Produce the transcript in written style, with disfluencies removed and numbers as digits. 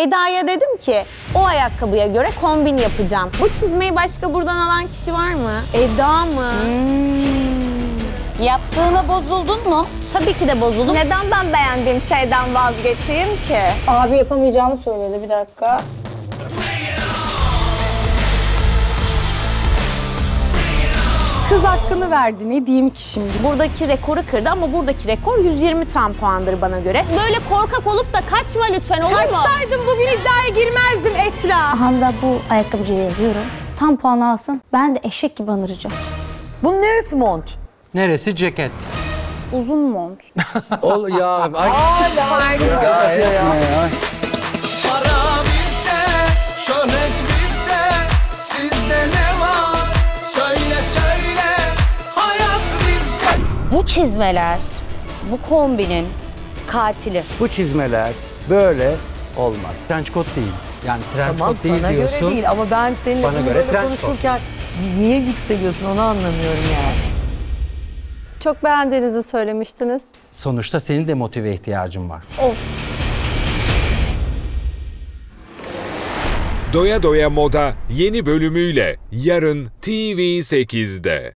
Eda'ya dedim ki o ayakkabıya göre kombin yapacağım. Bu çizmeyi başka buradan alan kişi var mı? Eda mı? Yaptığına bozuldun mu? Tabii ki de bozuldum. Neden ben beğendiğim şeyden vazgeçeyim ki? Abi yapamayacağımı söyledi, bir dakika. Kız hakkını verdi, ne diyeyim ki şimdi? Buradaki rekoru kırdı ama buradaki rekor 120 tam puandır bana göre. Böyle korkak olup da kaçma lütfen, olur mu? Kaçsaydım bugün iddiaya girmezdim Esra. Aha da bu ayakkabıcıya yazıyorum. Tam puan alsın. Ben de eşek gibi anıracağım. Bunun neresi mont? Neresi ceket? Uzun mont. Ol ya. Ay. Para bizde, şöhret bizde, sizde ne var? Söyle söyle, hayat bizde. Bu çizmeler, bu kombinin katili. Bu çizmeler böyle olmaz. Trench coat değil. Yani trench Tamam, coat değil sana diyorsun. göre değil ama ben seninle Bana bunu göre böyle trench coat. konuşurken niye yükseliyorsun onu anlamıyorum yani. Çok beğendiğinizi söylemiştiniz. Sonuçta senin de motive ihtiyacın var. Doya Doya Moda yeni bölümüyle yarın TV8'de.